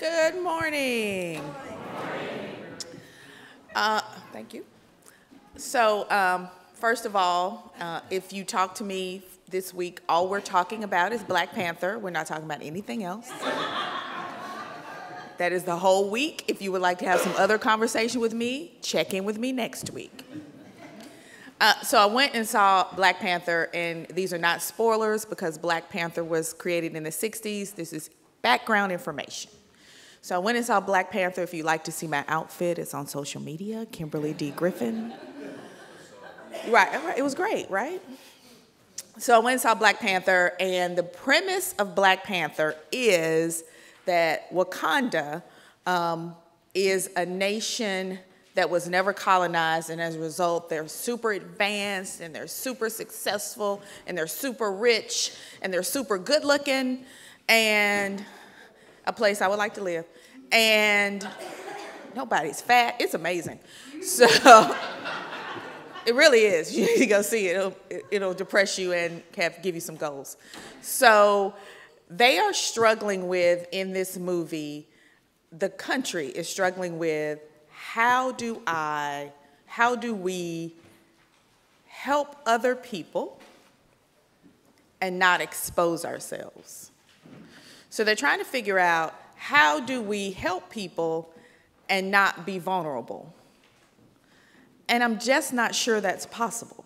Good morning. Thank you. So, first of all, if you talk to me this week, all we're talking about is Black Panther. We're not talking about anything else. That is the whole week. If you would like to have some other conversation with me, check in with me next week. So I went and saw Black Panther, and these are not spoilers because Black Panther was created in the 60s. This is background information. So I went and saw Black Panther. If you'd like to see my outfit, it's on social media, Kimberly D. Griffin. Right, it was great, right? So I went and saw Black Panther, and the premise of Black Panther is that Wakanda is a nation that was never colonized, and as a result, they're super advanced, and they're super successful, and they're super rich, and they're super good looking, and a place I would like to live. And nobody's fat. It's amazing. So it really is. You need to go see it. It'll depress you and give you some goals. So they are struggling with, in this movie, the country is struggling with, how do we help other people and not expose ourselves? So they're trying to figure out, how do we help people and not be vulnerable? And I'm just not sure that's possible.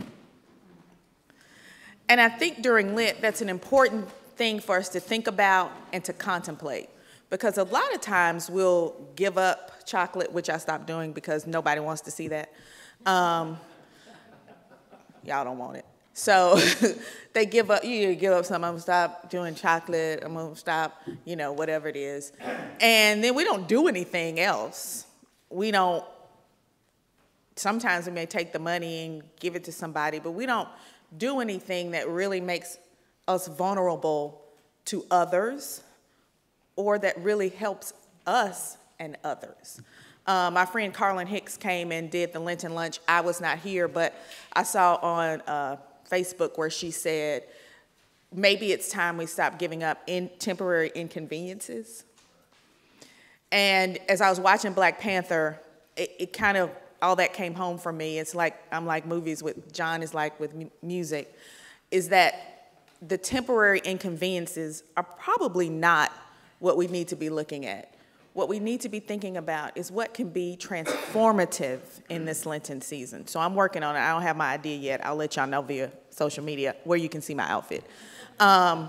And I think during Lent, that's an important thing for us to think about and to contemplate. Because a lot of times we'll give up chocolate, which I stopped doing because nobody wants to see that. Y'all don't want it. So they give up, you give up something, I'm gonna stop doing chocolate, I'm gonna stop, whatever it is. And then we don't do anything else. Sometimes we may take the money and give it to somebody, but we don't do anything that really makes us vulnerable to others or that really helps us and others. My friend Carlin Hicks came and did the Lenten lunch. I was not here, but I saw on Facebook where she said, maybe it's time we stop giving up temporary inconveniences. And as I was watching Black Panther, it kind of, all that came home for me. It's like, I'm like movies with, John is like with music, is that the temporary inconveniences are probably not what we need to be looking at. What we need to be thinking about is what can be transformative in this Lenten season. So I'm working on it. I don't have my idea yet. I'll let y'all know via social media where you can see my outfit. And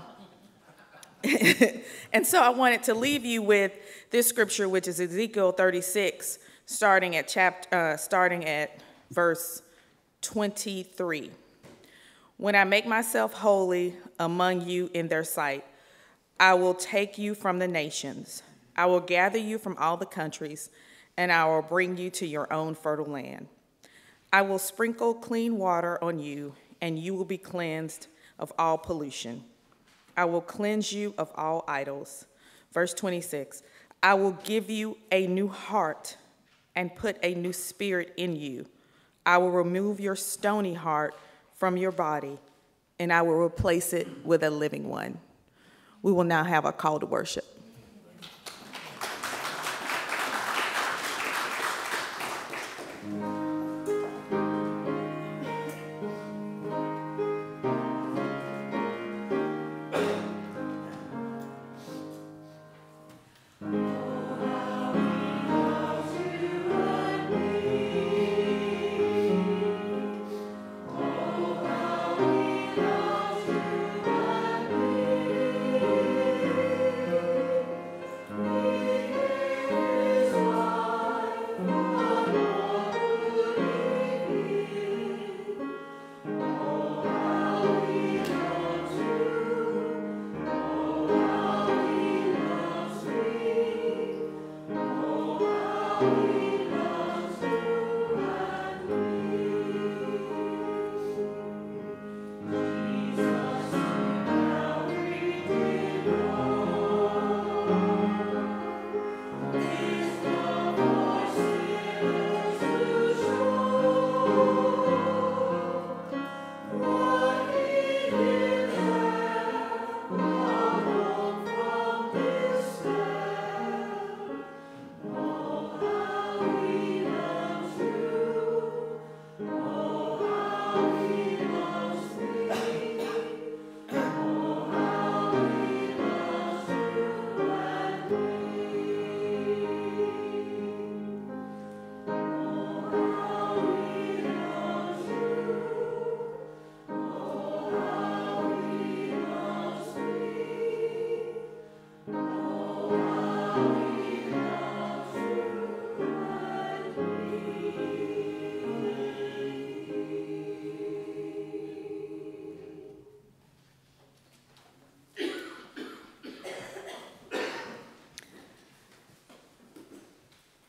so I wanted to leave you with this scripture, which is Ezekiel 36, starting at verse 23. When I make myself holy among you in their sight, I will take you from the nations. I will gather you from all the countries, and I will bring you to your own fertile land. I will sprinkle clean water on you, and you will be cleansed of all pollution. I will cleanse you of all idols. Verse 26, I will give you a new heart and put a new spirit in you. I will remove your stony heart from your body, and I will replace it with a living one. We will now have a call to worship.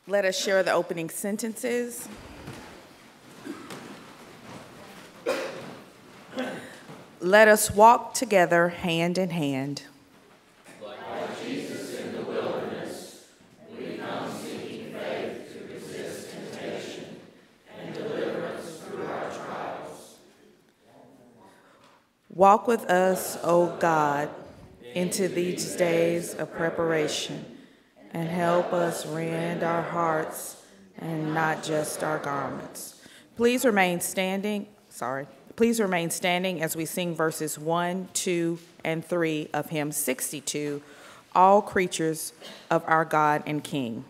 Let us share the opening sentences. Let us walk together hand in hand. Like Jesus in the wilderness, we come seeking faith to resist temptation and deliver us through our trials. Walk with us, O God, into these days of preparation, and help us rend our hearts and not just our garments. Please remain standing as we sing verses 1, 2, and 3 of hymn 62, All Creatures of Our God and King.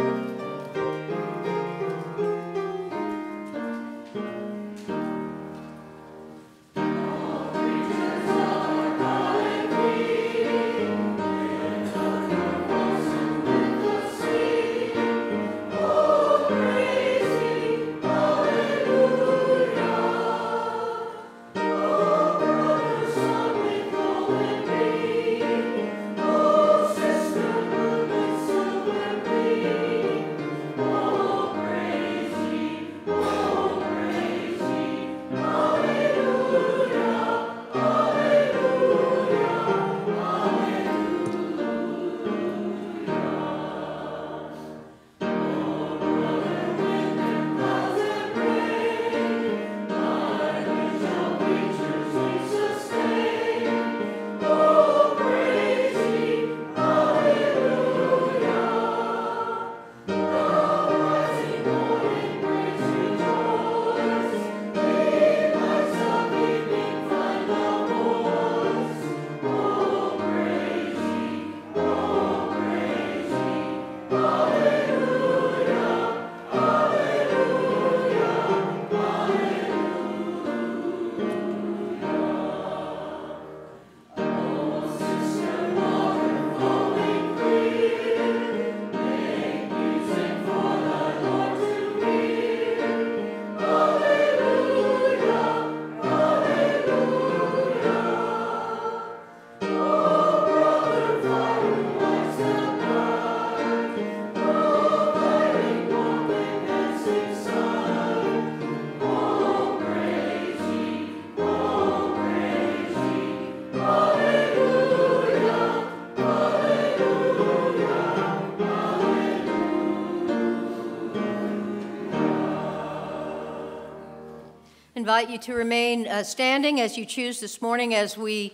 Invite you to remain standing as you choose this morning as we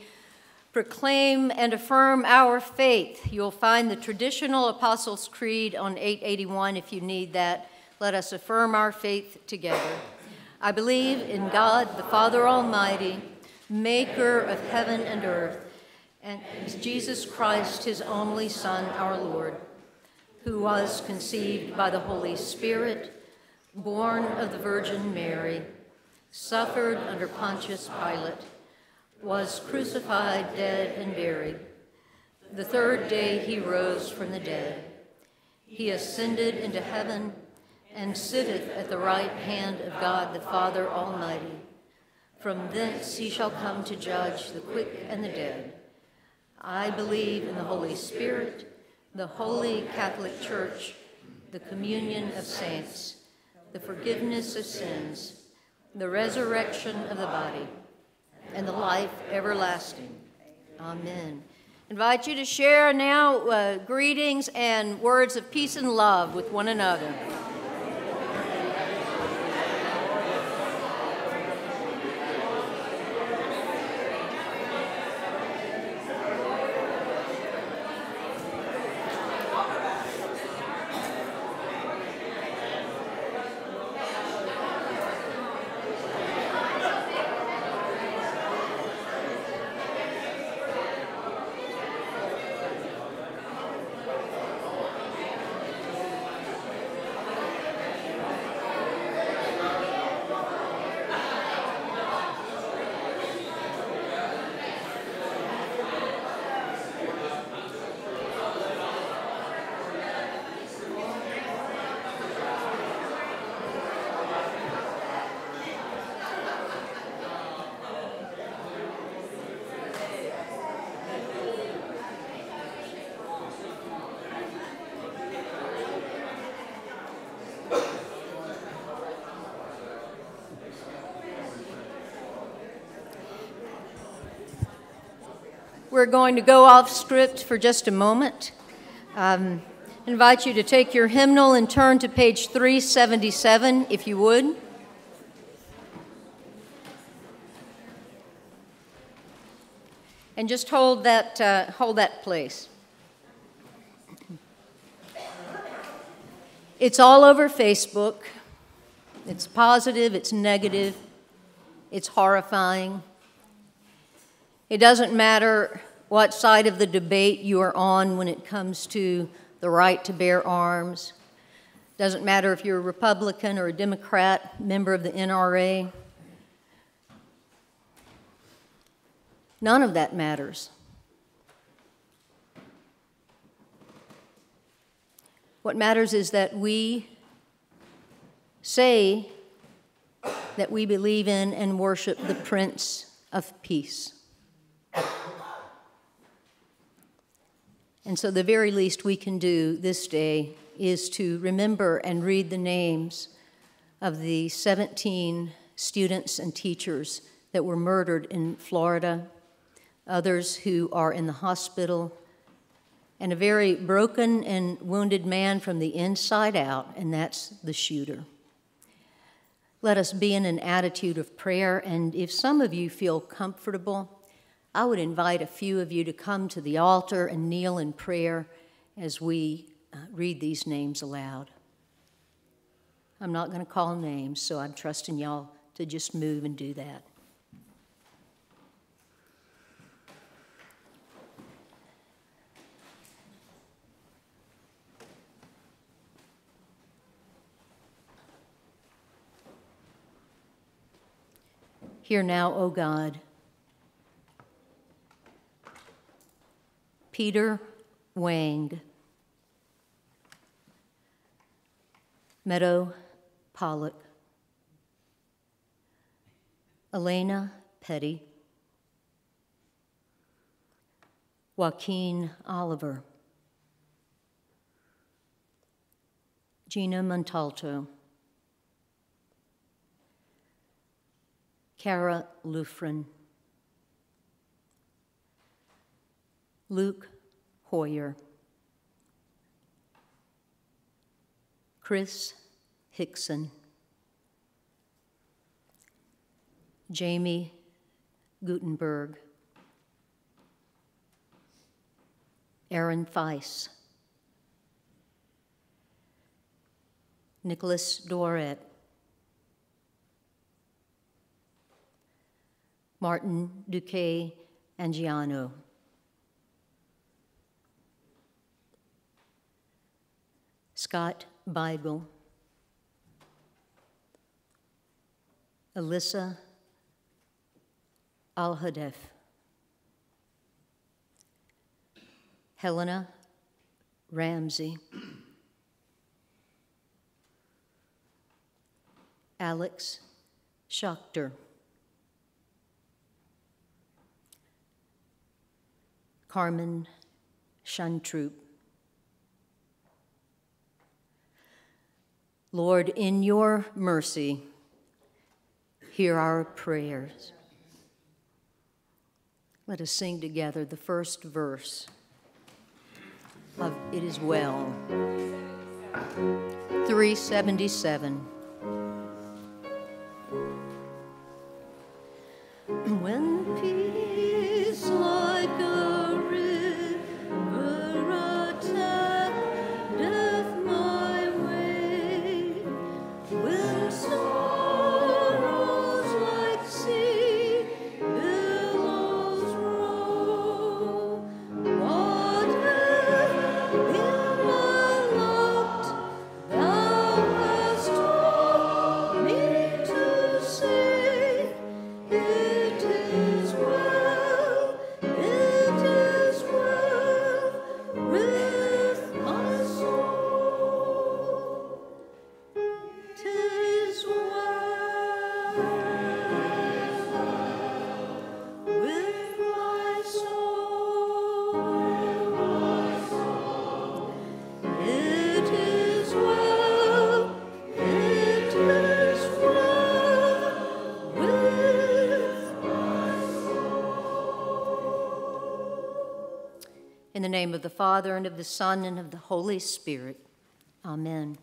proclaim and affirm our faith. You'll find the traditional Apostles' Creed on 881 if you need that. Let us affirm our faith together. I believe in God, the Father Almighty, maker of heaven and earth, and Jesus Christ, his only Son, our Lord, who was conceived by the Holy Spirit, born of the Virgin Mary, suffered under Pontius Pilate, was crucified, dead, and buried. The third day he rose from the dead. He ascended into heaven and sitteth at the right hand of God the Father Almighty. From thence he shall come to judge the quick and the dead. I believe in the Holy Spirit, the holy Catholic Church, the communion of saints, the forgiveness of sins, the resurrection of the body, and the life everlasting. Amen. Invite you to share now greetings and words of peace and love with one another. We're going to go off script for just a moment. Invite you to take your hymnal and turn to page 377, if you would. And just hold that place. It's all over Facebook. It's positive, it's negative, it's horrifying. It doesn't matter what side of the debate you are on when it comes to the right to bear arms. Doesn't matter if you're a Republican or a Democrat, member of the NRA. None of that matters. What matters is that we say that we believe in and worship the Prince of Peace. And so the very least we can do this day is to remember and read the names of the 17 students and teachers that were murdered in Florida, others who are in the hospital, and a very broken and wounded man from the inside out, and that's the shooter. Let us be in an attitude of prayer, and if some of you feel comfortable, I would invite a few of you to come to the altar and kneel in prayer as we read these names aloud. I'm not going to call names, so I'm trusting y'all to just move and do that. Hear now, O God, Peter Wang, Meadow Pollock, Elena Petty, Joaquin Oliver, Gina Montalto, Cara Lufrin, Luke Hoyer, Chris Hickson, Jamie Gutenberg, Aaron Feiss, Nicholas Doret, Martin Duque Angiano, Scott Beigel, Alyssa Al-Hadef, Helena Ramsey, Alex Schachter, Carmen Shantrup. Lord, in your mercy, hear our prayers. Let us sing together the first verse of It Is Well, 377. When peace like a river attendeth my way, when sorrows like sea billows roll, whatever in my lot thou hast told. the name of the Father, and of the Son, and of the Holy Spirit. Amen.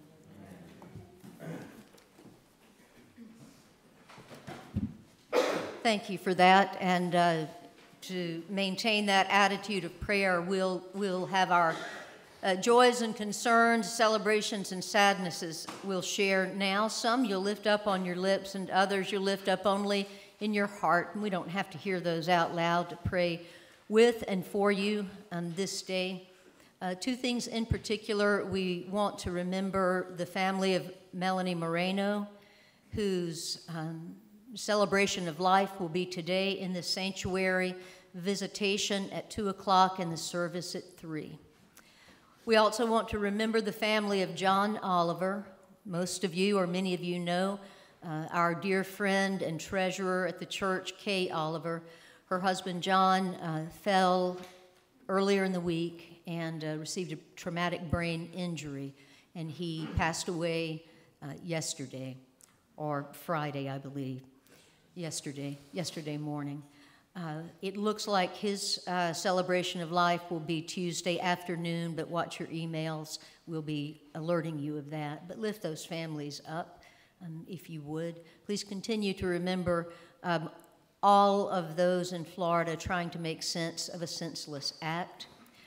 Thank you for that, and to maintain that attitude of prayer, we'll have our joys and concerns, celebrations and sadnesses we'll share now. Some you'll lift up on your lips, and others you'll lift up only in your heart. And we don't have to hear those out loud to pray with and for you on this day. Two things in particular. We want to remember the family of Melanie Moreno, whose celebration of life will be today in the sanctuary, visitation at 2 o'clock and the service at 3. We also want to remember the family of John Oliver. Most of you, or many of you, know our dear friend and treasurer at the church, Kay Oliver. Her husband, John, fell earlier in the week and received a traumatic brain injury, and he passed away yesterday, or Friday, I believe. Yesterday morning. It looks like his celebration of life will be Tuesday afternoon, but watch your emails. We'll be alerting you of that. But lift those families up, if you would. Please continue to remember all of those in Florida trying to make sense of a senseless act.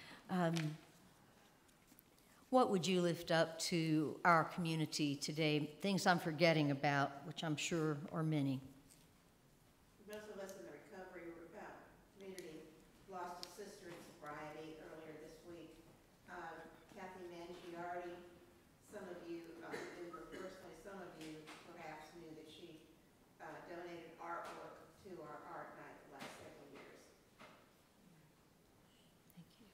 What would you lift up to our community today? Things I'm forgetting about, which I'm sure are many. Most of us in the recovery community lost a sister in sobriety earlier this week. Kathy Mangiardi, some of you knew her personally, some of you perhaps knew that she donated artwork to our art night the last several years. Thank you.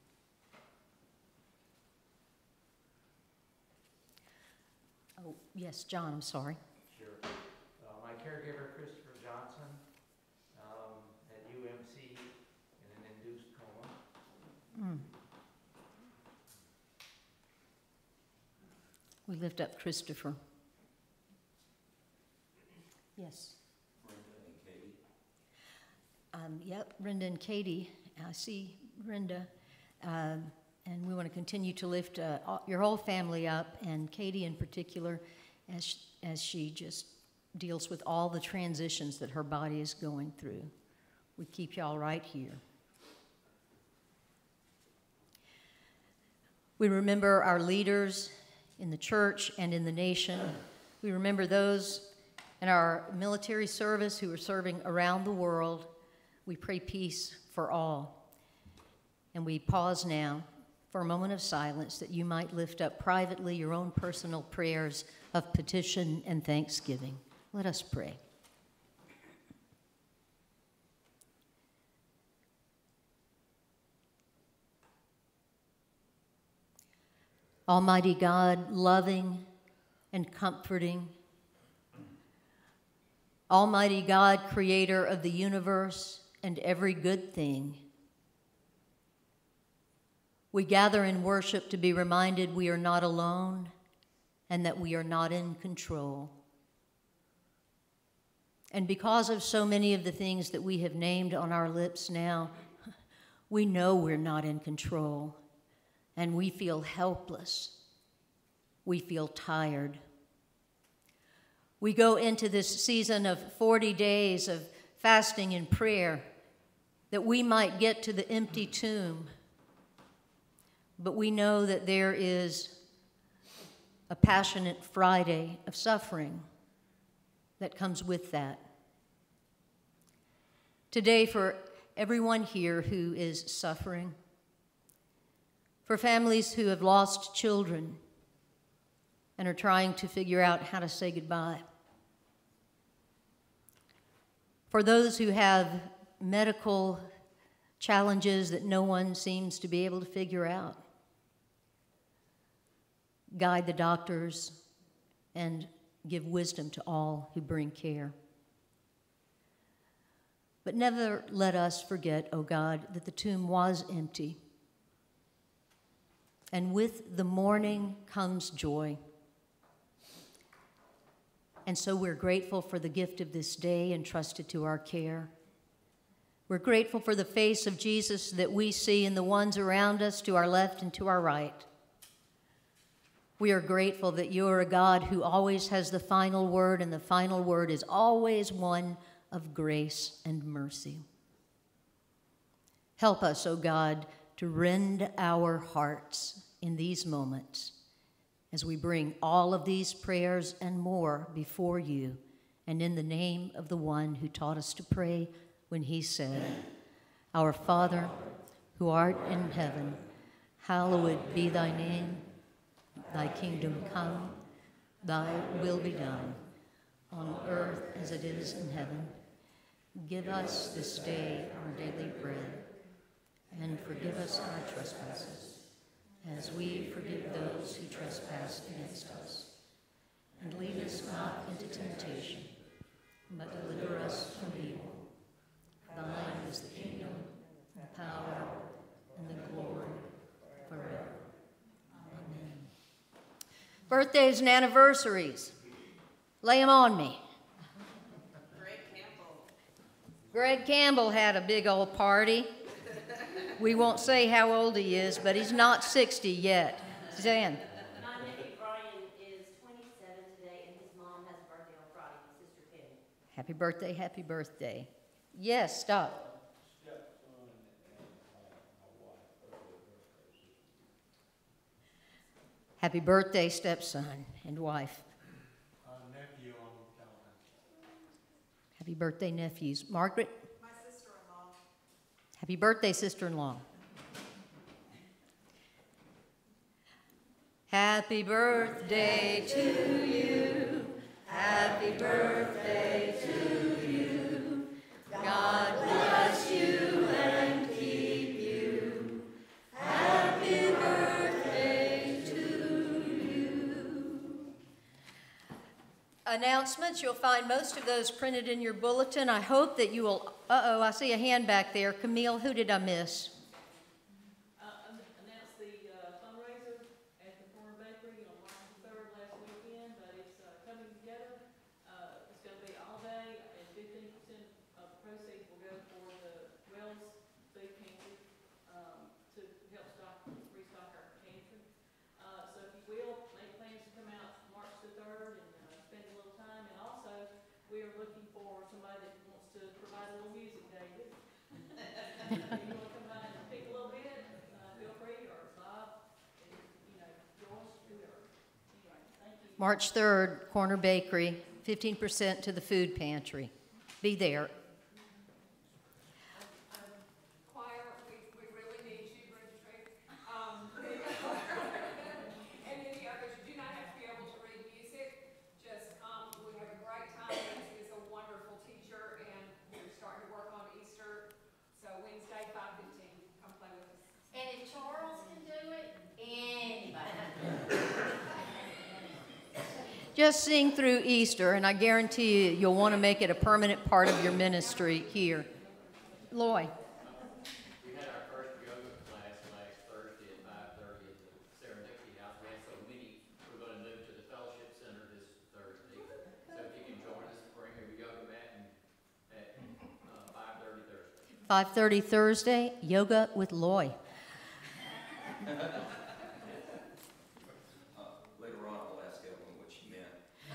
Oh, yes, John, I'm sorry. Sure. My caregiver, Christopher Johnson, at UMC in an induced coma. We lift up Christopher. Yes. Brenda and Katie. Yep, Brenda and Katie. I see Brenda. And we want to continue to lift your whole family up, and Katie in particular, as she just deals with all the transitions that her body is going through. We keep y'all right here. We remember our leaders in the church and in the nation. We remember those in our military service who are serving around the world. We pray peace for all. And we pause now for a moment of silence that you might lift up privately your own personal prayers of petition and thanksgiving. Let us pray. Almighty God, loving and comforting, Almighty God, creator of the universe and every good thing, we gather in worship to be reminded we are not alone and that we are not in control. And because of so many of the things that we have named on our lips now, we know we're not in control, and we feel helpless. We feel tired. We go into this season of 40 days of fasting and prayer that we might get to the empty tomb. But we know that there is a passionate Friday of suffering that comes with that. Today, for everyone here who is suffering, for families who have lost children and are trying to figure out how to say goodbye, for those who have medical challenges that no one seems to be able to figure out, guide the doctors and give wisdom to all who bring care. But never let us forget, O God, that the tomb was empty. And with the morning comes joy. And so we're grateful for the gift of this day entrusted to our care. We're grateful for the face of Jesus that we see in the ones around us, to our left and to our right. We are grateful that you are a God who always has the final word, and the final word is always one of grace and mercy. Help us, O God, to rend our hearts in these moments as we bring all of these prayers and more before you, and in the name of the one who taught us to pray when he said, Our Father, who art in heaven, hallowed be thy name. Thy kingdom come, thy will be done, on earth as it is in heaven. Give us this day our daily bread, and forgive us our trespasses, as we forgive those who trespass against us. And lead us not into temptation, but deliver us from evil. Thine is the kingdom, the power, and the glory forever. Amen. Birthdays and anniversaries. Lay them on me. Greg Campbell had a big old party. We won't say how old he is, but he's not 60 yet. Suzanne. My nephew Brian is 27 today, and his mom has a birthday on Friday, his sister Penny. Happy birthday, happy birthday. Yes, stop. Happy birthday, stepson and wife. Nephew on Calvin. Happy birthday, nephews. Margaret? My sister-in-law. Happy birthday, sister-in-law. Happy birthday to you. Happy birthday to you. God bless you and keep you. Happy birthday to you. Announcements, you'll find most of those printed in your bulletin. I hope that you will, I see a hand back there. Camille, who did I miss? Announced the fundraiser at the corner bakery on March the 3rd last weekend, but it's coming together. It's going to be all day, and 15% of the proceeds will go for the Wells Food Pantry to help restock our pantry. So if you will, make plans to come out March the 3rd and spend a little time. And also, we are looking for somebody that wants to provide a little music day. If you want to come by and pick a little bit, feel free, or Bob, and, Joyce, whoever. Anyway, thank you. March 3rd, Corner Bakery, 15% to the food pantry. Be there. Choir, we really need you, Brashier. And any others, you do not have to be able to read music. Just come. We have a great time. He's a wonderful teacher, and we're starting to work on Easter. So Wednesday, 5:15, come play with us. And if Charles can do it, anybody. Just sing through Easter, and I guarantee you, you'll want to make it a permanent part of your ministry here. Loy. We had our first yoga class last Thursday at 5:30 at the Serendipity House. We had so many, we're going to move to the Fellowship Center this Thursday. So if you can join us, bring your yoga mat at 5:30 Thursday. 5:30 Thursday, yoga with Loy. Later on, I'll ask Evelyn what she meant.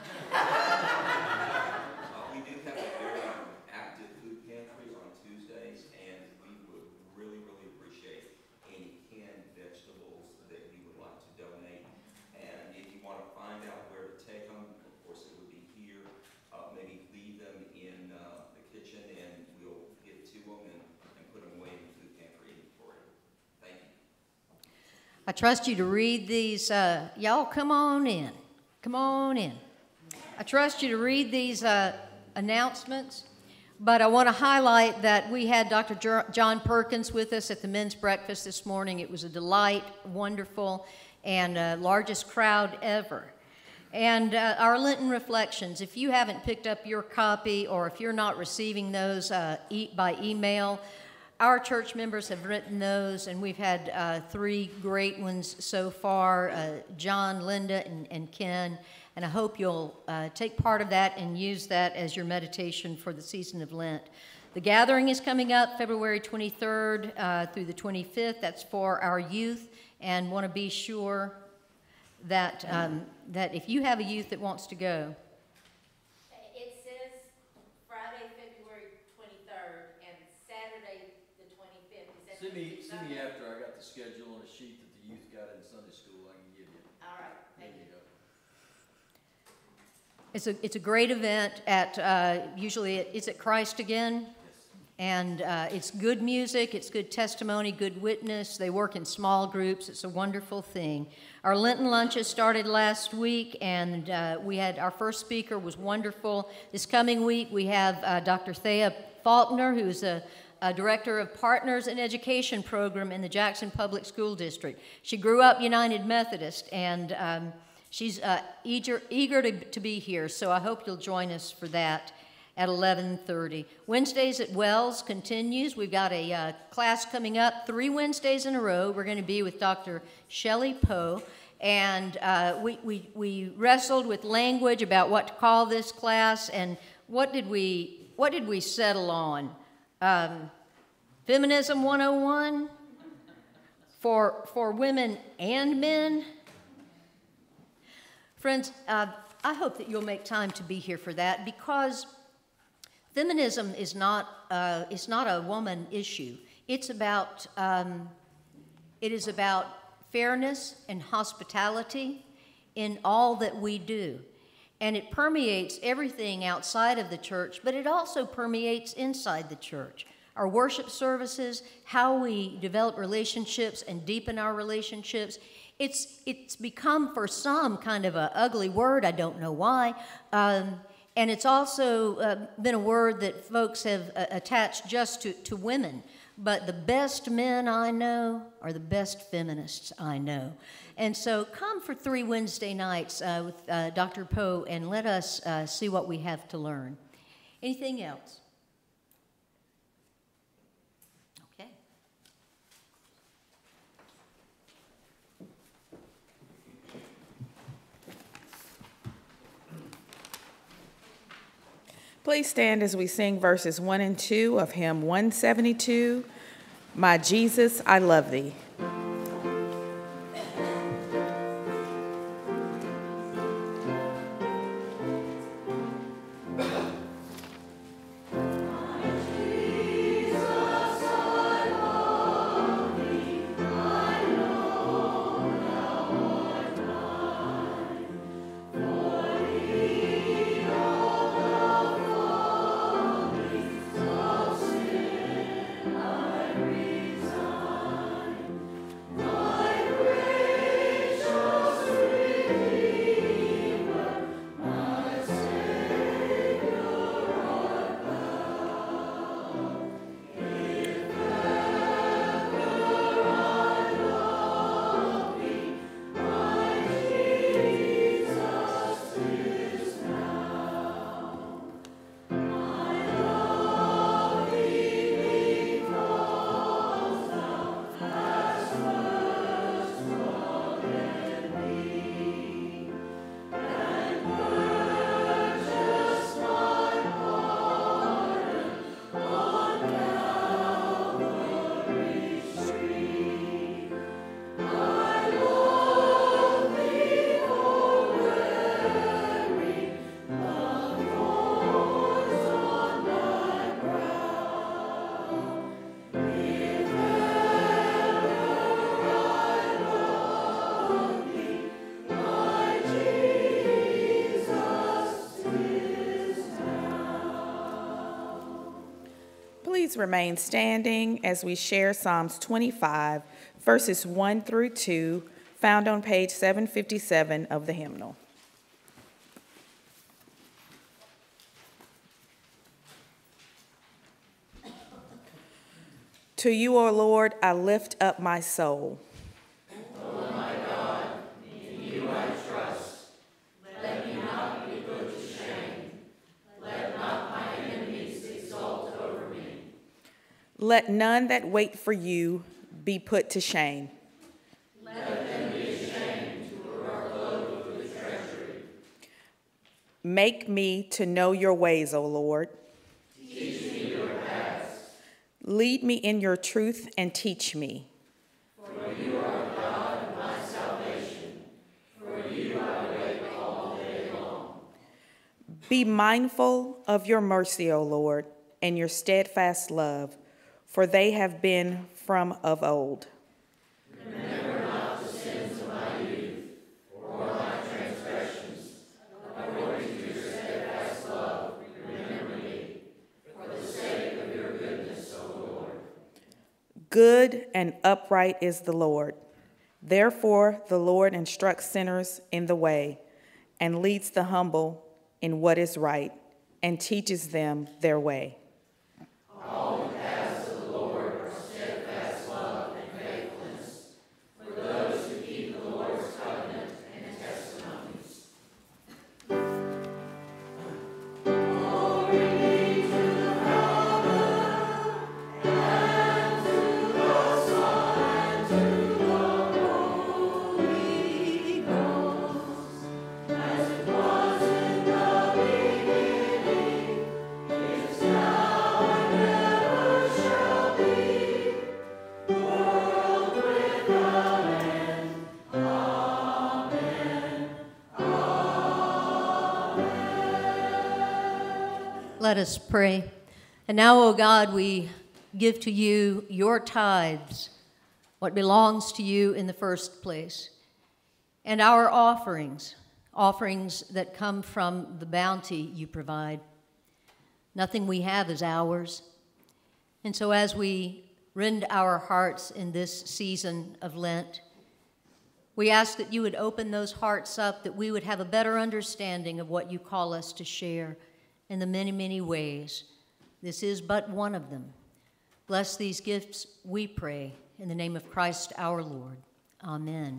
We do have a very active food pantry on Tuesdays, and we would really, really appreciate any canned vegetables that you would like to donate. And if you want to find out where to take them, of course, it would be here. Maybe leave them in the kitchen, and we'll get to them and put them away in the food pantry inventory. Thank you. I trust you to read these. Y'all come on in. Come on in. I trust you to read these announcements, but I want to highlight that we had Dr. John Perkins with us at the men's breakfast this morning. It was a delight, wonderful, and largest crowd ever. And our Lenten reflections, if you haven't picked up your copy or if you're not receiving those by email, our church members have written those, and we've had 3 great ones so far, John, Linda, and Ken. And I hope you'll take part of that and use that as your meditation for the season of Lent. The gathering is coming up February 23rd through the 25th. That's for our youth, and want to be sure that, that if you have a youth that wants to go. It says Friday, February 23rd, and Saturday, the 25th. Is that Send me after I got the schedule on a sheet that the youth got in Sunday school, I can give you. All right, There thank you. you go. It's a great event at, usually it's at Christ Again. And it's good music, it's good testimony, good witness. They work in small groups. It's a wonderful thing. Our Lenten lunches started last week, and we had our first speaker was wonderful. This coming week, we have Dr. Thea Faulkner, who's a director of Partners in Education program in the Jackson Public School District. She grew up United Methodist, and she's eager to be here, so I hope you'll join us for that at 11:30. Wednesdays at Wells continues. We've got a class coming up 3 Wednesdays in a row. We're going to be with Dr. Shelley Poe, and we wrestled with language about what to call this class, and what did we settle on? Feminism 101 for women and men. Friends, I hope that you'll make time to be here for that, because feminism is not a woman issue. It is about fairness and hospitality in all that we do. And it permeates everything outside of the church, but it also permeates inside the church. Our worship services, how we develop relationships and deepen our relationships. It's become for some kind of an ugly word, I don't know why. And it's also been a word that folks have attached just to women. But the best men I know are the best feminists I know. And so come for 3 Wednesday nights with Dr. Poe, and let us see what we have to learn. Anything else? Okay. Please stand as we sing verses 1 and 2 of hymn 172, My Jesus, I Love Thee. Please remain standing as we share Psalms 25, verses 1 through 2, found on page 757 of the hymnal. To you, O Lord, I lift up my soul. O my God, in you I trust. Let me not be put to shame. Let not my enemies exult over me. Let none that wait for you be put to shame. Let them be ashamed who are clothed with treachery. Make me to know your ways, O Lord. Teach me your path. Lead me in your truth and teach me. For you are God of my salvation. For you I wait all day long. Be mindful of your mercy, O Lord, and your steadfast love, for they have been from of old. Remember not the sins of my youth, or my transgressions. According to your steadfast love, remember me, for the sake of your goodness, O Lord. Good and upright is the Lord. Therefore the Lord instructs sinners in the way, and leads the humble in what is right, and teaches them their way. All the paths of the Lord are steadfast love and faithfulness for those who keep the Lord's covenant and testimonies. Glory be to the Father, and to the Son, and to the Holy Ghost, as it was in the beginning, is now, and ever shall be, world without end. Amen. Let us pray. And now, O God, we give to you your tithes, what belongs to you in the first place, and our offerings, offerings that come from the bounty you provide. Nothing we have is ours. And so as we rend our hearts in this season of Lent, we ask that you would open those hearts up, that we would have a better understanding of what you call us to share in the many, many ways. This is but one of them. Bless these gifts, we pray, in the name of Christ our Lord. Amen.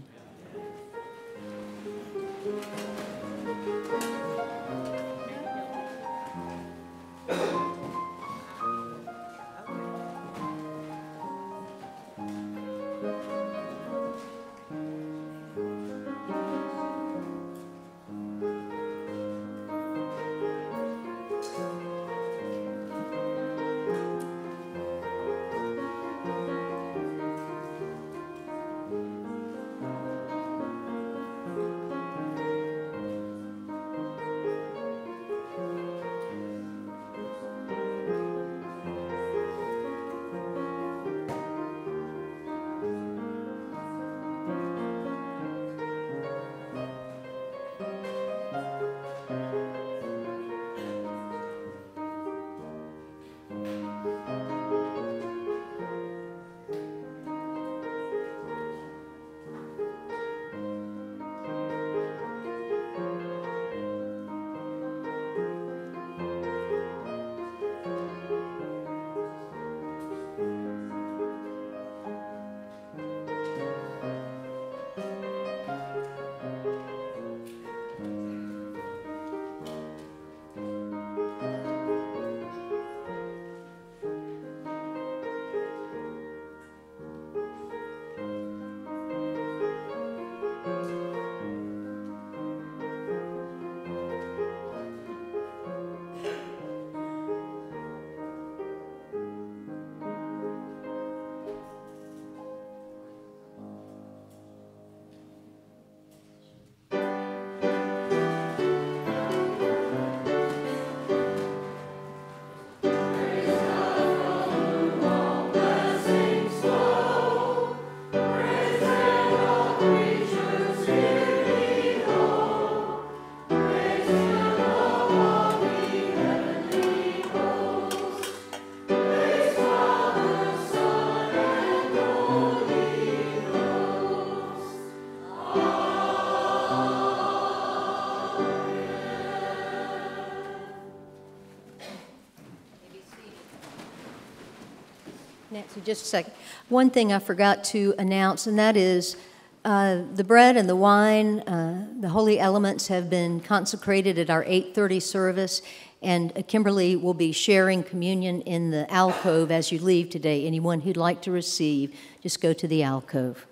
Nancy, just a second. One thing I forgot to announce, and that is the bread and the wine, the holy elements have been consecrated at our 8:30 service, and Kimberly will be sharing communion in the alcove as you leave today. Anyone who'd like to receive, just go to the alcove.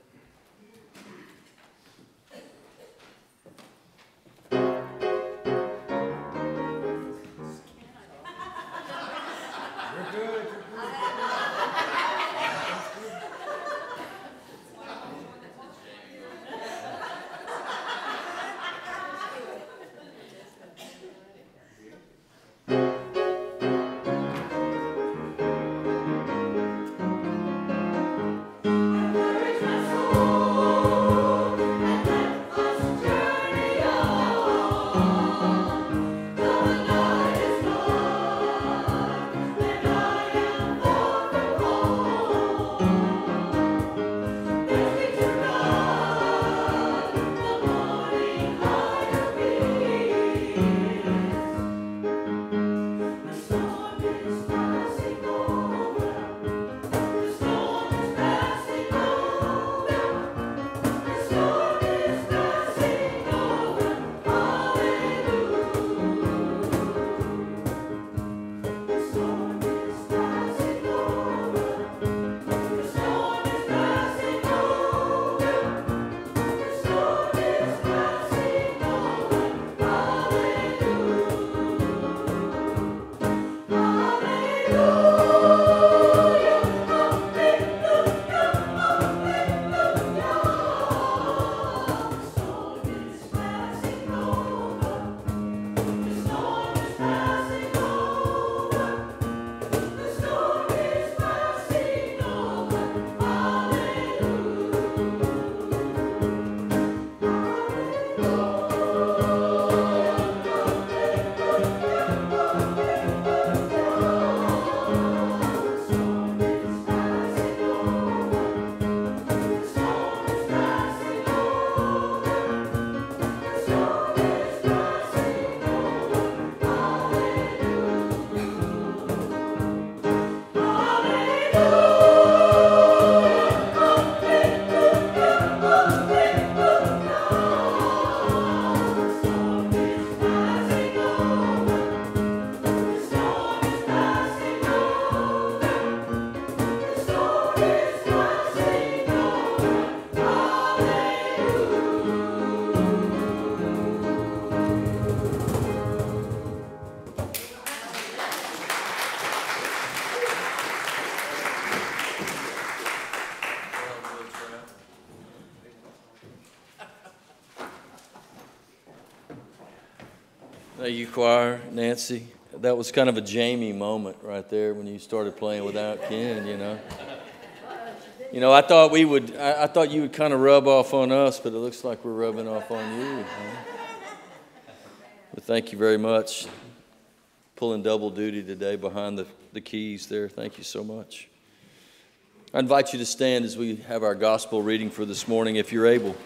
you, choir, Nancy. That was kind of a Jamie moment right there when you started playing without Ken, you know. You know, I thought you would kind of rub off on us, but it looks like we're rubbing off on you. Huh? But thank you very much. Pulling double duty today behind the keys there. Thank you so much. I invite you to stand as we have our gospel reading for this morning, if you're able.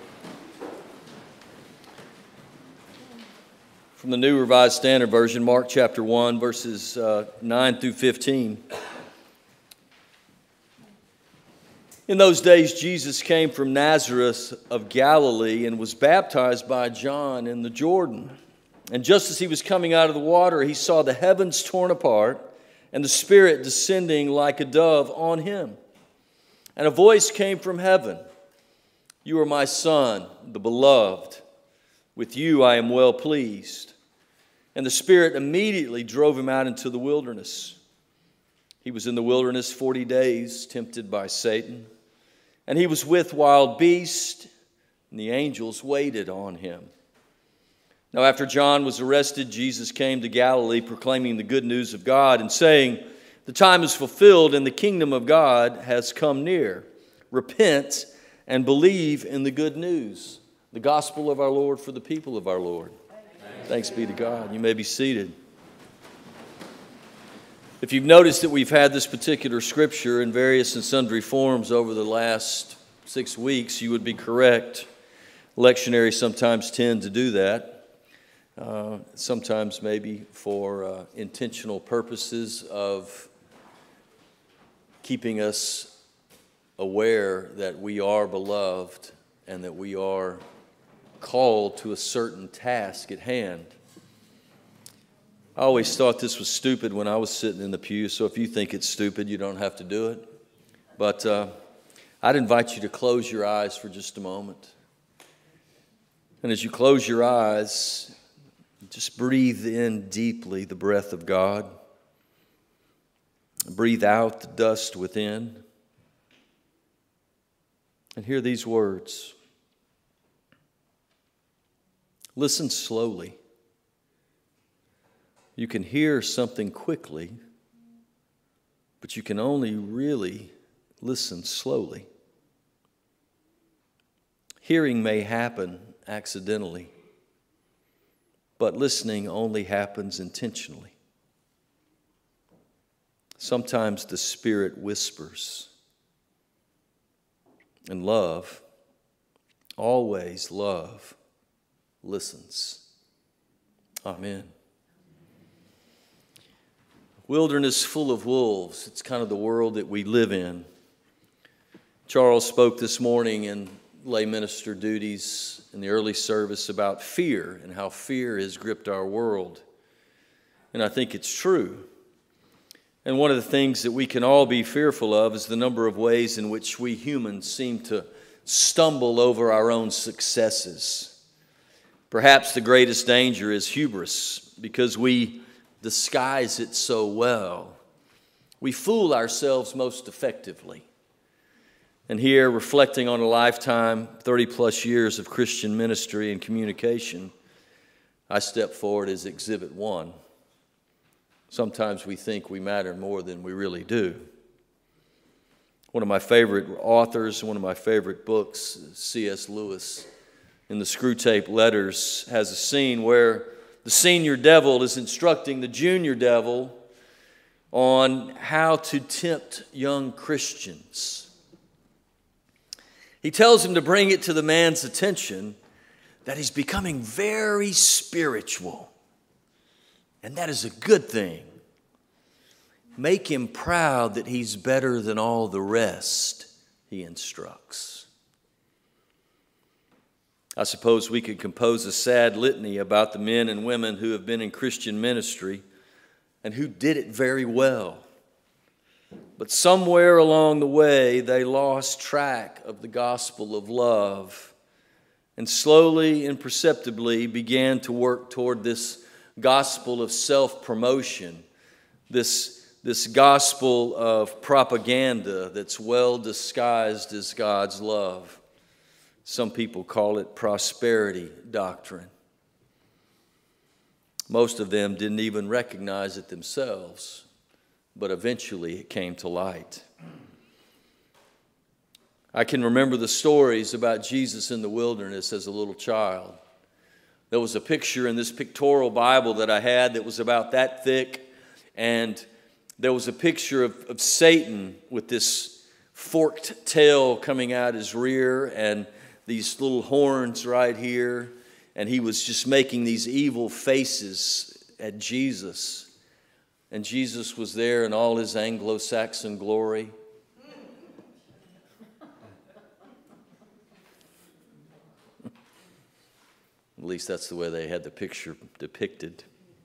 From the New Revised Standard Version, Mark chapter 1, verses 9 through 15. In those days, Jesus came from Nazareth of Galilee and was baptized by John in the Jordan. And just as he was coming out of the water, he saw the heavens torn apart and the Spirit descending like a dove on him. And a voice came from heaven, "You are my Son, the beloved. With you I am well pleased." And the Spirit immediately drove him out into the wilderness. He was in the wilderness 40 days, tempted by Satan. And he was with wild beasts, and the angels waited on him. Now after John was arrested, Jesus came to Galilee proclaiming the good news of God and saying, "The time is fulfilled and the kingdom of God has come near. Repent and believe in the good news." The gospel of our Lord for the people of our Lord. Thanks be to God. You may be seated. If you've noticed that we've had this particular scripture in various and sundry forms over the last 6 weeks, you would be correct. Lectionaries sometimes tend to do that. Sometimes maybe for intentional purposes of keeping us aware that we are beloved and that we are called to a certain task at hand. I always thought this was stupid when I was sitting in the pew, so if you think it's stupid, you don't have to do it. But I'd invite you to close your eyes for just a moment. And as you close your eyes, just breathe in deeply the breath of God. Breathe out the dust within. And hear these words. Listen slowly. You can hear something quickly, but you can only really listen slowly. Hearing may happen accidentally, but listening only happens intentionally. Sometimes the Spirit whispers, and love, always love, listens. Amen. Wilderness full of wolves. It's kind of the world that we live in. Charles spoke this morning in lay minister duties in the early service about fear and how fear has gripped our world. And I think it's true. And one of the things that we can all be fearful of is the number of ways in which we humans seem to stumble over our own successes. Perhaps the greatest danger is hubris, because we disguise it so well. We fool ourselves most effectively. And here, reflecting on a lifetime, 30-plus years of Christian ministry and communication, I step forward as Exhibit 1. Sometimes we think we matter more than we really do. One of my favorite authors, one of my favorite books, C.S. Lewis, in the Screwtape Letters, has a scene where the senior devil is instructing the junior devil on how to tempt young Christians. He tells him to bring it to the man's attention that he's becoming very spiritual. And that is a good thing. Make him proud that he's better than all the rest, he instructs. I suppose we could compose a sad litany about the men and women who have been in Christian ministry and who did it very well. But somewhere along the way, they lost track of the gospel of love and slowly and perceptibly began to work toward this gospel of self-promotion, this gospel of propaganda that's well disguised as God's love. Some people call it prosperity doctrine. Most of them didn't even recognize it themselves, but eventually it came to light. I can remember the stories about Jesus in the wilderness as a little child. There was a picture in this pictorial Bible that I had that was about that thick, and there was a picture of Satan with this forked tail coming out his rear and these little horns right here, and he was just making these evil faces at Jesus. And Jesus was there in all his Anglo-Saxon glory. At least that's the way they had the picture depicted.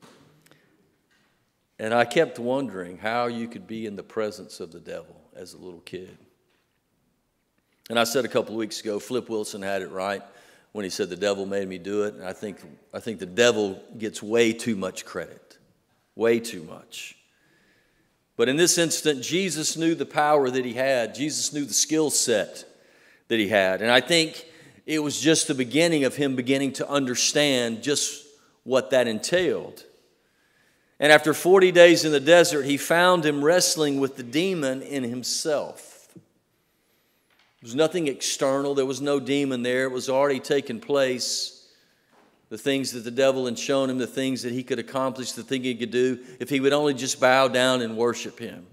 And I kept wondering how you could be in the presence of the devil as a little kid. And I said a couple of weeks ago, Flip Wilson had it right when he said the devil made me do it. And I think the devil gets way too much credit, way too much. But in this instant, Jesus knew the power that he had. Jesus knew the skill set that he had. And I think it was just the beginning of him beginning to understand just what that entailed. And after 40 days in the desert, he found him wrestling with the demon in himself. There was nothing external. There was no demon there. It was already taken place. The things that the devil had shown him, the things that he could accomplish, the thing he could do, if he would only just bow down and worship him.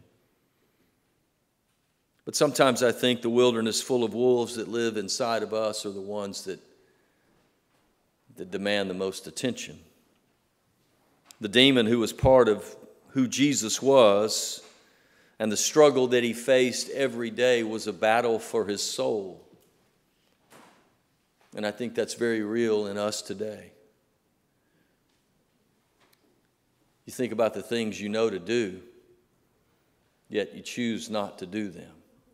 But sometimes I think the wilderness full of wolves that live inside of us are the ones that demand the most attention. The demon who was part of who Jesus was and the struggle that he faced every day was a battle for his soul. And I think that's very real in us today. You think about the things you know to do, yet you choose not to do them.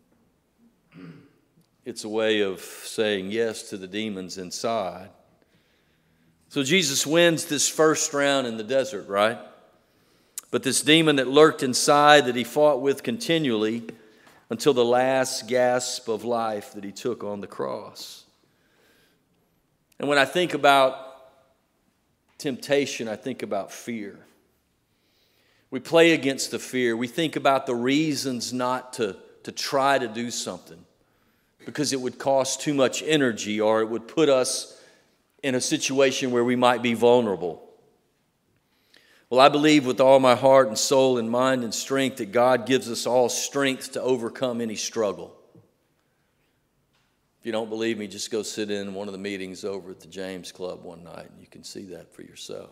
It's a way of saying yes to the demons inside. So Jesus wins this first round in the desert, right? But this demon that lurked inside that he fought with continually until the last gasp of life that he took on the cross. And when I think about temptation, I think about fear. We play against the fear. We think about the reasons not to try to do something because it would cost too much energy or it would put us in a situation where we might be vulnerable. Well, I believe with all my heart and soul and mind and strength that God gives us all strength to overcome any struggle. If you don't believe me, just go sit in one of the meetings over at the James Club one night and you can see that for yourself.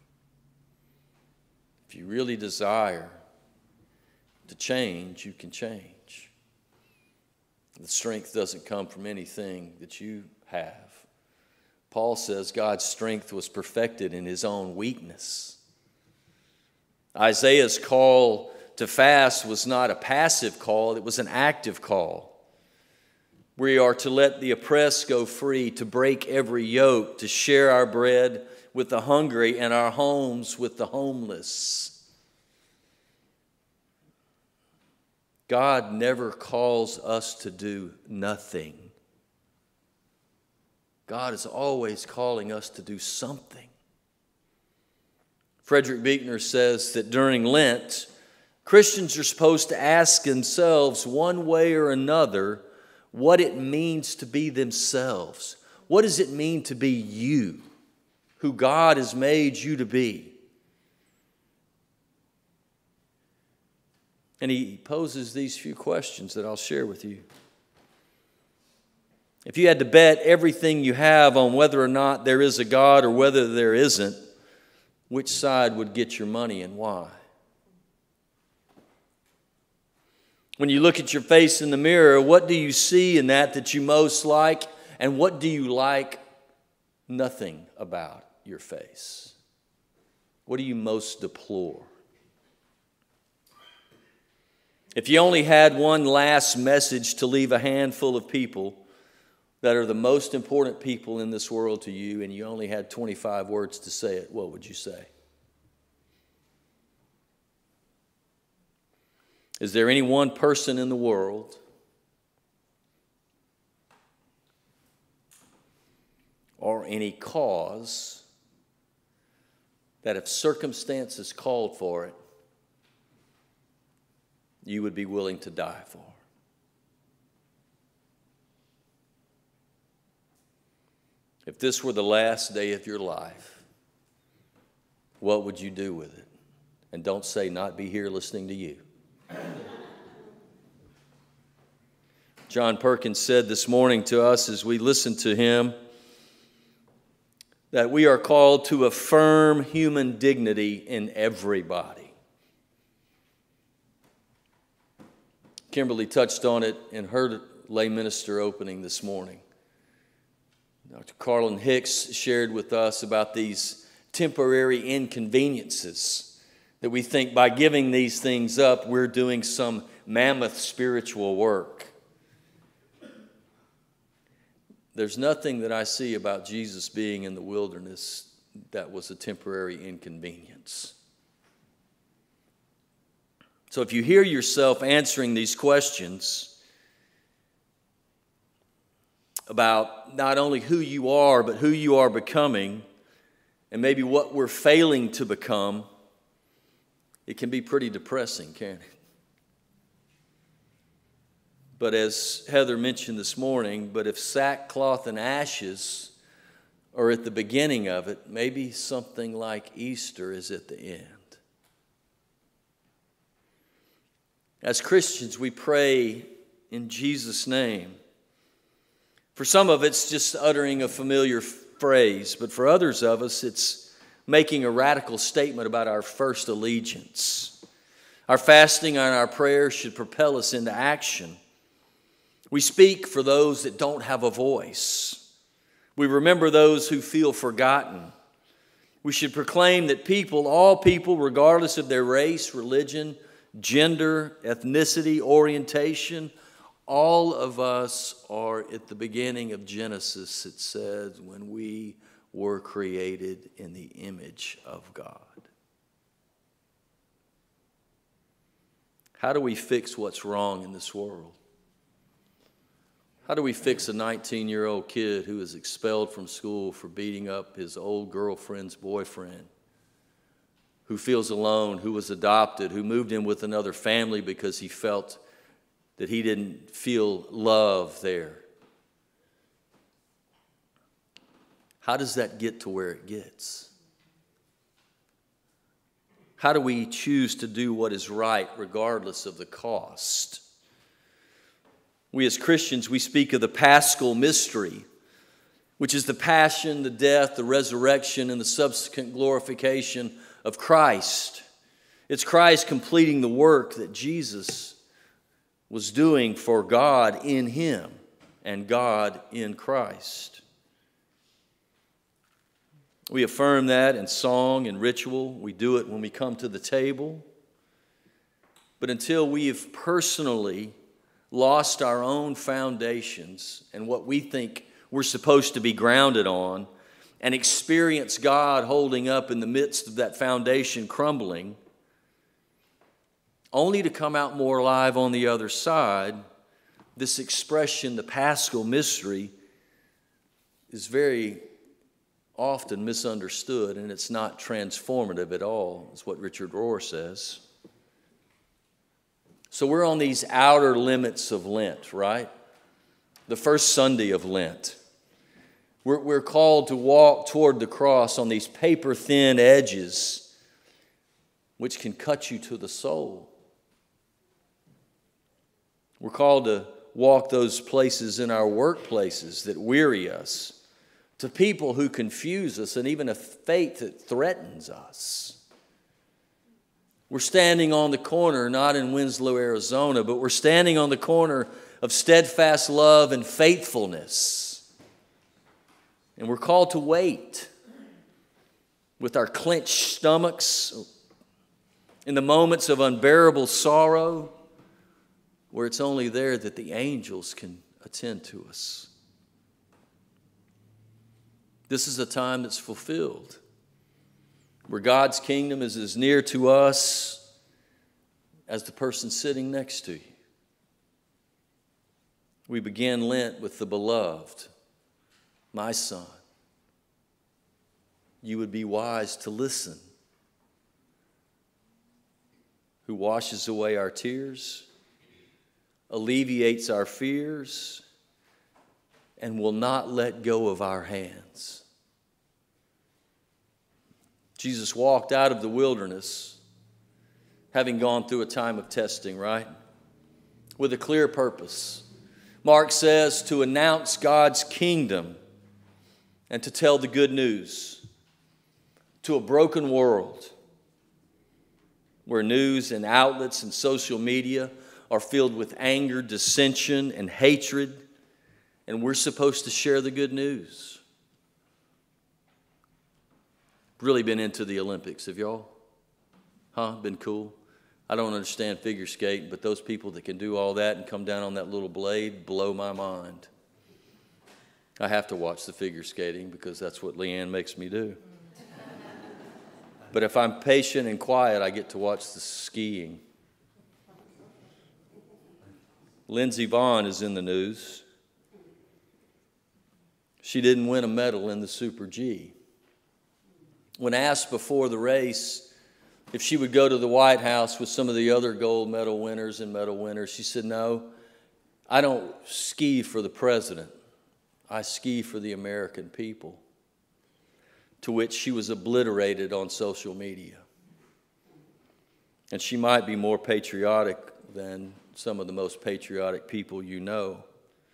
If you really desire to change, you can change. The strength doesn't come from anything that you have. Paul says God's strength was perfected in his own weakness. Isaiah's call to fast was not a passive call, it was an active call. We are to let the oppressed go free, to break every yoke, to share our bread with the hungry and our homes with the homeless. God never calls us to do nothing. God is always calling us to do something. Frederick Buechner says that during Lent, Christians are supposed to ask themselves one way or another what it means to be themselves. What does it mean to be you, who God has made you to be? And he poses these few questions that I'll share with you. If you had to bet everything you have on whether or not there is a God or whether there isn't, which side would get your money and why? When you look at your face in the mirror, what do you see in that you most like? And what do you like nothing about your face? What do you most deplore? If you only had one last message to leave a handful of people that are the most important people in this world to you, and you only had 25 words to say it, what would you say? Is there any one person in the world or any cause that if circumstances called for it, you would be willing to die for. If this were the last day of your life, what would you do with it? And don't say not be here listening to you. John Perkins said this morning to us as we listened to him that we are called to affirm human dignity in everybody. Kimberly touched on it in her lay minister opening this morning. Dr. Carlin Hicks shared with us about these temporary inconveniences that we think by giving these things up, we're doing some mammoth spiritual work. There's nothing that I see about Jesus being in the wilderness that was a temporary inconvenience. So if you hear yourself answering these questions about not only who you are, but who you are becoming, and maybe what we're failing to become, it can be pretty depressing, can't it? But as Heather mentioned this morning, but if sackcloth and ashes are at the beginning of it, maybe something like Easter is at the end. As Christians, we pray in Jesus' name. For some of it's just uttering a familiar phrase, but for others of us, it's making a radical statement about our first allegiance. Our fasting and our prayers should propel us into action. We speak for those that don't have a voice. We remember those who feel forgotten. We should proclaim that people, all people, regardless of their race, religion, gender, ethnicity, orientation, all of us are at the beginning of Genesis. It says, when we were created in the image of God. How do we fix what's wrong in this world? How do we fix a 19-year-old kid who is expelled from school for beating up his old girlfriend's boyfriend, who feels alone, who was adopted, who moved in with another family because he felt that he didn't feel love there? How does that get to where it gets? How do we choose to do what is right regardless of the cost? We as Christians, we speak of the Paschal mystery, which is the passion, the death, the resurrection, and the subsequent glorification of Christ. It's Christ completing the work that Jesus was doing for God in him and God in Christ. We affirm that in song and ritual. We do it when we come to the table. But until we have personally lost our own foundations and what we think we're supposed to be grounded on, and experience God holding up in the midst of that foundation crumbling, only to come out more alive on the other side, this expression, the Paschal mystery, is very often misunderstood, and it's not transformative at all, is what Richard Rohr says. So we're on these outer limits of Lent, right? The first Sunday of Lent. We're called to walk toward the cross on these paper-thin edges, which can cut you to the soul. We're called to walk those places in our workplaces that weary us, to people who confuse us, and even a faith that threatens us. We're standing on the corner, not in Winslow, Arizona, but we're standing on the corner of steadfast love and faithfulness. And we're called to wait with our clenched stomachs in the moments of unbearable sorrow, where it's only there that the angels can attend to us. This is a time that's fulfilled, where God's kingdom is as near to us as the person sitting next to you. We begin Lent with the beloved, my son. You would be wise to listen who washes away our tears, alleviates our fears, and will not let go of our hands. Jesus walked out of the wilderness having gone through a time of testing, right? With a clear purpose. Mark says to announce God's kingdom and to tell the good news to a broken world where news and outlets and social media are filled with anger, dissension, and hatred, and we're supposed to share the good news. Really been into the Olympics, have y'all? Huh? Been cool? I don't understand figure skating, but those people that can do all that and come down on that little blade blow my mind. I have to watch the figure skating because that's what Leanne makes me do. But if I'm patient and quiet, I get to watch the skiing. Lindsey Vonn is in the news. She didn't win a medal in the Super G. When asked before the race if she would go to the White House with some of the other gold medal winners and medal winners, she said, "No, I don't ski for the president. I ski for the American people." To which she was obliterated on social media. And she might be more patriotic than some of the most patriotic people you know.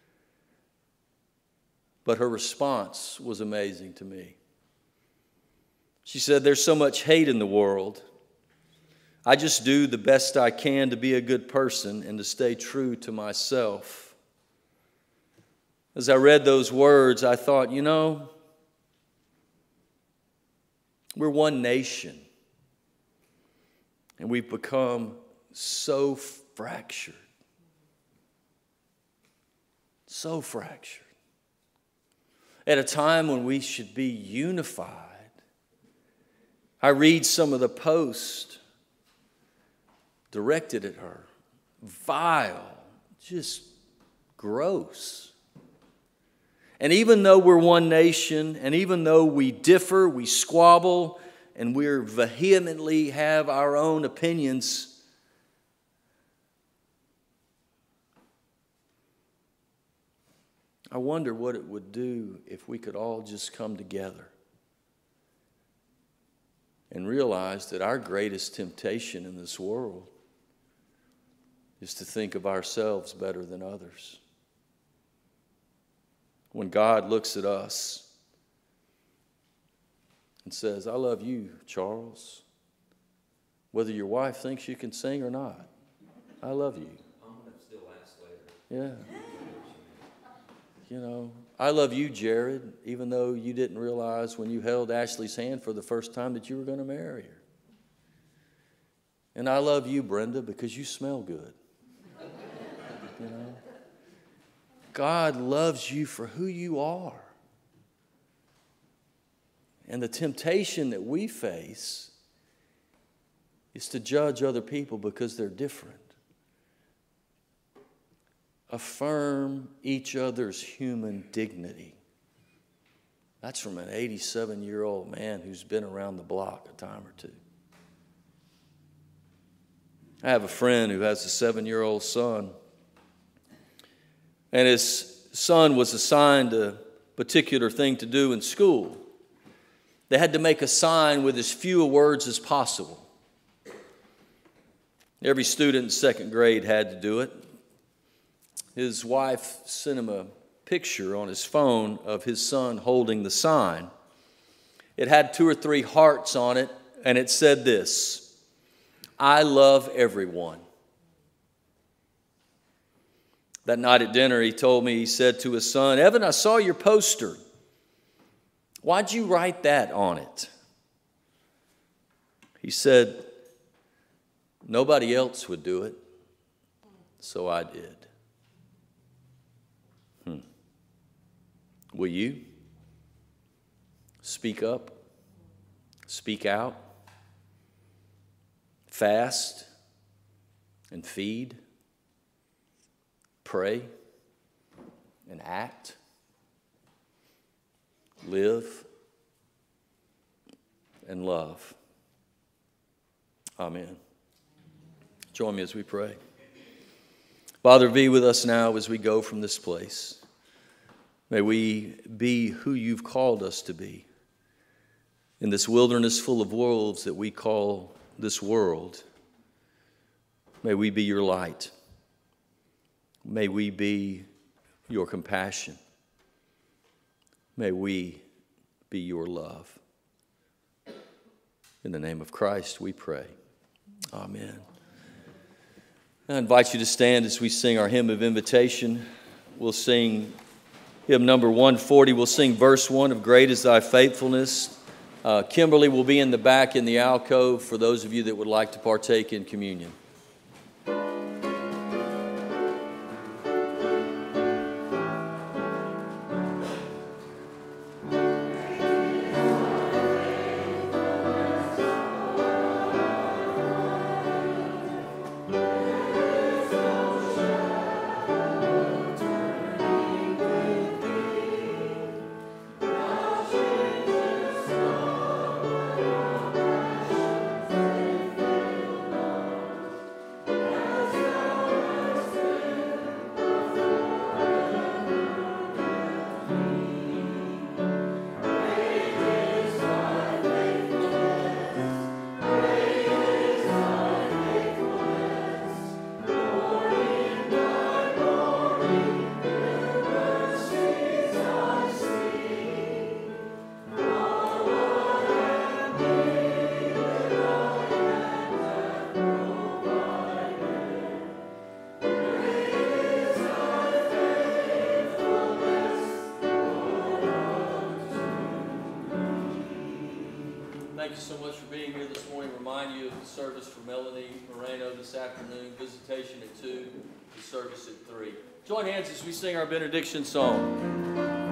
But her response was amazing to me. She said, "There's so much hate in the world. I just do the best I can to be a good person and to stay true to myself." As I read those words, I thought, you know, we're one nation. And we've become so fractured. So fractured. At a time when we should be unified. I read some of the posts directed at her. Vile. Just gross. And even though we're one nation, and even though we differ, we squabble, and we vehemently have our own opinions, I wonder what it would do if we could all just come together and realize that our greatest temptation in this world is to think of ourselves better than others. When God looks at us and says, "I love you, Charles, whether your wife thinks you can sing or not. I love you." I'm going to still ask later. Yeah. You know, "I love you, Jared, even though you didn't realize when you held Ashley's hand for the first time that you were going to marry her. And I love you, Brenda, because you smell good." You know? God loves you for who you are. And the temptation that we face is to judge other people because they're different. Affirm each other's human dignity. That's from an 87-year-old man who's been around the block a time or two. I have a friend who has a 7-year-old son. And his son was assigned a particular thing to do in school. They had to make a sign with as few words as possible. Every student in second grade had to do it. His wife sent him a picture on his phone of his son holding the sign. It had 2 or 3 hearts on it, and it said this: "I love everyone." That night at dinner, he told me, he said to his son, "Evan, I saw your poster. Why'd you write that on it?" He said, "Nobody else would do it, so I did." Will you speak up, speak out, fast and feed, pray and act, live and love? Amen. Join me as we pray. Father, be with us now as we go from this place. May we be who you've called us to be in this wilderness full of wolves that we call this world. May we be your light. May we be your compassion. May we be your love. In the name of Christ we pray. Amen. I invite you to stand as we sing our hymn of invitation. We'll sing hymn number 140. We'll sing verse 1 of Great is Thy Faithfulness. Kimberly will be in the back in the alcove for those of you that would like to partake in communion. Thank you so much for being here this morning. Remind you of the service for Melanie Moreno this afternoon. Visitation at 2, the service at 3. Join hands as we sing our benediction song.